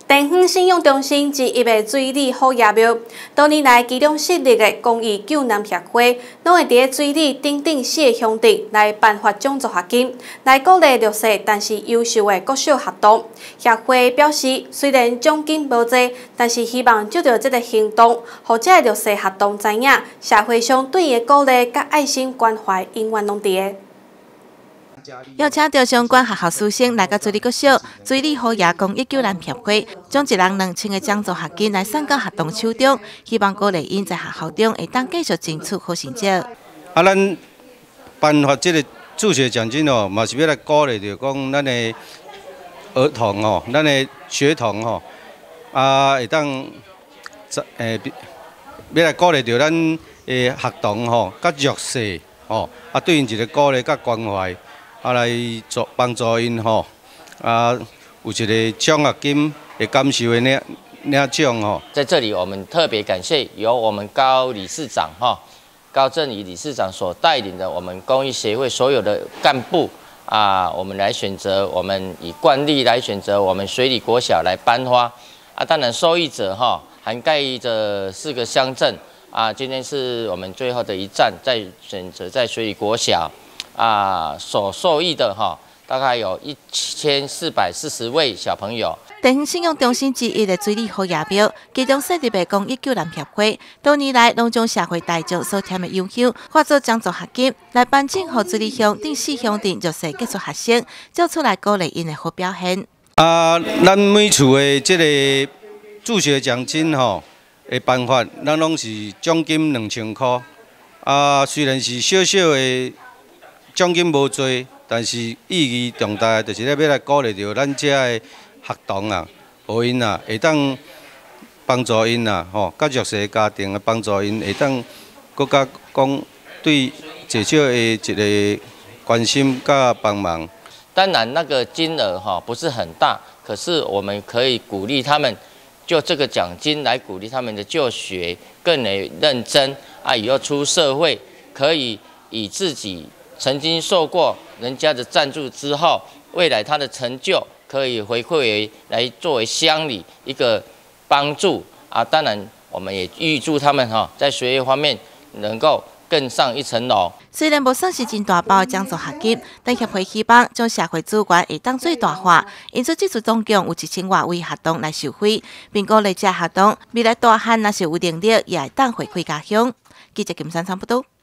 地方信用中心及一个水里好爷庙，多年来其中设立的公益救难协会，拢会伫水里等等四个乡镇来颁发奖助学金，来鼓励弱势但是优秀的国小学童。协会表示，虽然奖金无济，但是希望借着这个行动，让这弱势学童知影，社会上对伊的鼓励甲爱心关怀永远拢伫个。 邀请到相关学校师生来到水里国小水里好爷公益救难协会，将1人2000个奖助学金来送到学童手中，希望鼓励因在学校中会当继续争取好成绩。 咱颁发这个助学奖金哦，嘛是要来鼓励着讲咱的儿童哦，咱的学童哦，会当要来鼓励着咱的学童吼，甲弱势吼，对因一个鼓励甲关怀。 来帮助因吼，有一个奖学金的感受的领奖吼。 在这里，我们特别感谢由我们高理事长高振宇理事长所带领的我们公益协会所有的干部我们来选择，我们以惯例来选择我们水里国小来颁发当然受益者涵盖着4个乡镇今天是我们最后的一站，在选择在水里国小。 所受益的大概有1440位小朋友。 地方信用中心之一的水里好爷庙，其中设立的公益救难协会，多年来拢将社会大众所添的优秀，化作奖助学金，来颁奖给水里乡等4乡镇弱势杰出学生，做出来鼓励因的好表现。 咱每厝的这个助学奖金的颁发，咱拢是奖金2000块。虽然是小小的。 奖金无多，但是意义重大，就是要来鼓励着咱遮的学童互因会当帮助因甲弱势家庭帮助因会当搁较讲对至少的一个关心甲帮忙。 当然，那个金额不是很大，可是我们可以鼓励他们，就这个奖金来鼓励他们的就学更为认真以后出社会可以以自己。 曾经受过人家的赞助之后，未来他的成就可以回馈为来作为乡里一个帮助当然，我们也预祝他们在学业方面能够更上一层楼。 虽然无算是真大包的奖助学金，但协会希望将社会资源会当最大化，因此这次总共有1000多位学童来受惠，并鼓励这学童未来大汉若是有能力，也会当回馈家乡。记者金山参报道。